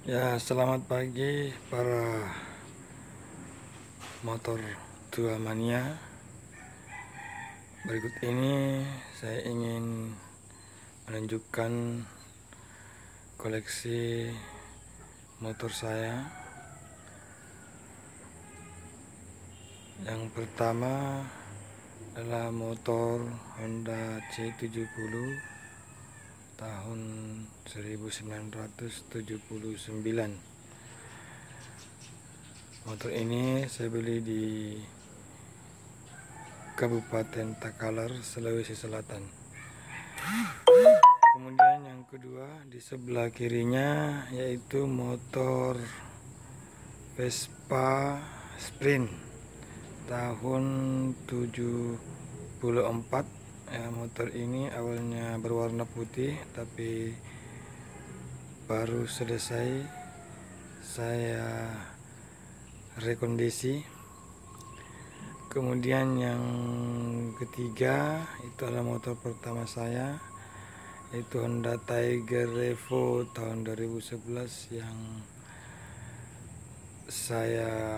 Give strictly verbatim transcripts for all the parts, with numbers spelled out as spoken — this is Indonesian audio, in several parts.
Ya, selamat pagi para motor tua mania. Berikut ini saya ingin menunjukkan koleksi motor saya. Yang pertama adalah motor Honda C tujuh puluh tahun seribu sembilan ratus tujuh puluh sembilan. Motor ini saya beli di Kabupaten Takalar, Sulawesi Selatan. Kemudian yang kedua di sebelah kirinya yaitu motor Vespa Sprint tahun tujuh puluh empat. Ya, motor ini awalnya berwarna putih tapi baru selesai saya rekondisi. Kemudian yang ketiga itu adalah motor pertama saya, yaitu Honda Tiger Revo tahun dua ribu sebelas yang saya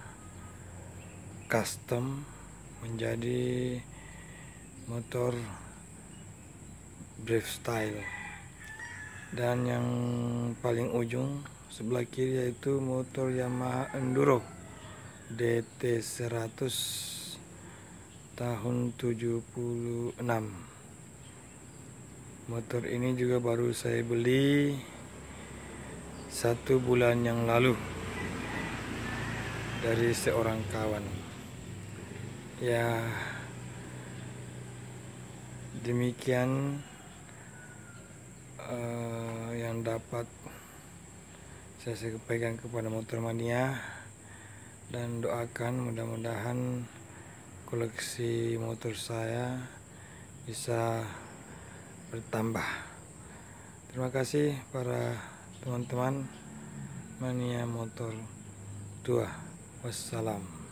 custom menjadi motor drift style. Dan yang paling ujung sebelah kiri yaitu motor Yamaha Enduro D T seratus tahun tujuh puluh enam. Motor ini juga baru saya beli satu bulan yang lalu dari seorang kawan. Ya, demikian uh, yang dapat saya sampaikan kepada motor mania, dan doakan mudah-mudahan koleksi motor saya bisa bertambah. Terima kasih para teman-teman mania motor tua. Wassalam.